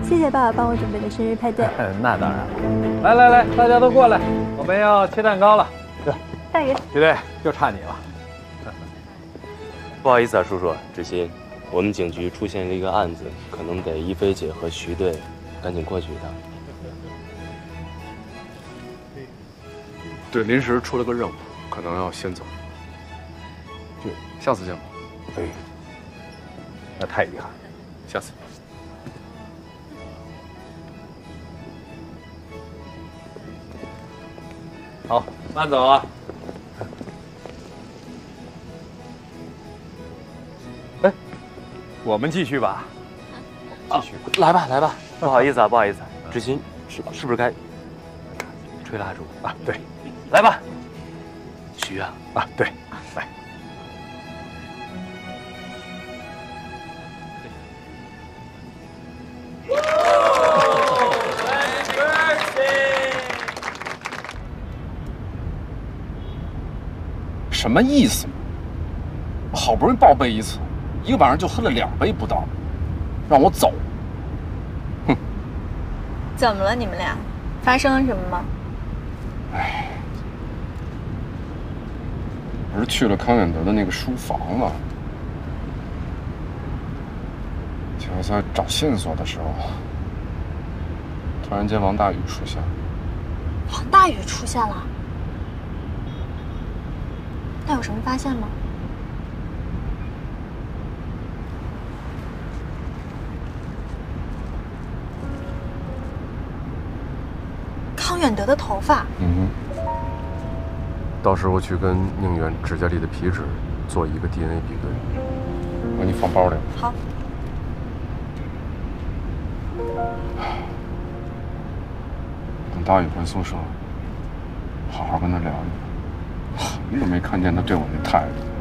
谢谢爸爸帮我准备的生日派对。 那当然。来来来，大家都过来，我们要切蛋糕了。 大爷， 徐队，就差你了。 不好意思啊，叔叔，志新，我们警局出现了一个案子，可能得一菲姐和徐队赶紧过去一趟。 对，临时出了个任务，可能要先走。对，下次见吧。 哎，那太遗憾， 下次。 好，慢走啊。哎，我们继续吧。继续。 来吧，来吧。不好意思啊，不好意思，志新，是不是该吹蜡烛啊？对。 来吧，许愿啊，对，来。 什么意思？好不容易报备一次，一个晚上就喝了2杯不到，让我走。哼！ 怎么了？你们俩发生了什么吗？ 哎，我是去了康远德的那个书房了。就在找线索的时候，突然间王大宇出现了。 王大宇出现了？他有什么发现吗？康远德的头发。 到时候去跟宁远指甲里的皮脂做一个 DNA 比对，把你放包里。 好。 等大宇回宿舍，好好跟他聊聊。你怎么没看见他对我那态度？